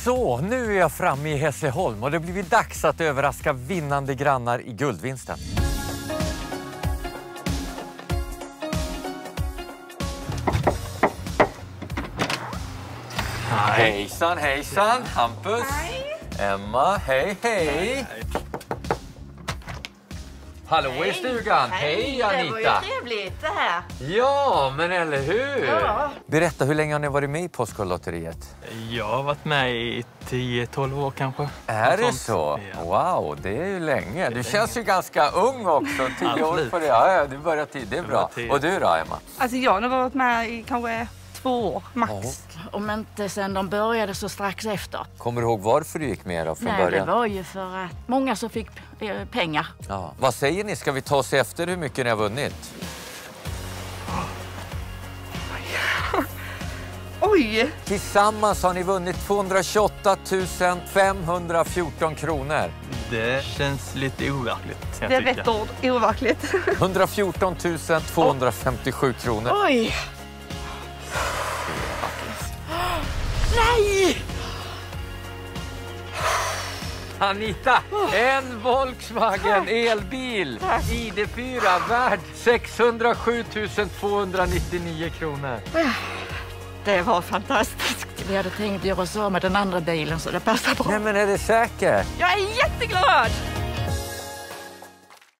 Så, nu är jag framme i Hässleholm och det blir dags att överraska vinnande grannar i guldvinsten. Hejsan, hejsan. Hampus. Hej. Emma, hej, hej. Hallå i stugan. Hej, Anita. Det var ju trevligt det här. Ja, men eller hur? Ja. Berätta, hur länge har ni varit med i Postkodlotteriet? Jag har varit med i 10-12 år kanske. Är det Något så? sånt. Ja. Wow, det är ju länge. Du känns ju ganska ung också. 10 år på det. Ja, du börjar tid. Det är bra. Och du då, Emma? Alltså jag har nog varit med i kanske 2 år max. Om inte sen de började så strax efter. Kommer du ihåg varför du gick med då från Nej, början? det var ju för att många som fick pengar. Ja. Vad säger ni? Ska vi ta oss efter hur mycket ni har vunnit? Oj! Tillsammans har ni vunnit 228 514 kronor. Det känns lite overkligt. Det är rätt ord, overkligt. 114 257 kronor. Oj! Nej! Anita, en Volkswagen elbil ID4 värd 607 299 kronor. Det var fantastiskt. Vi hade tänkt göra oss av med den andra bilen så det passar bra. Nej, men är det säkert? Jag är jätteglad!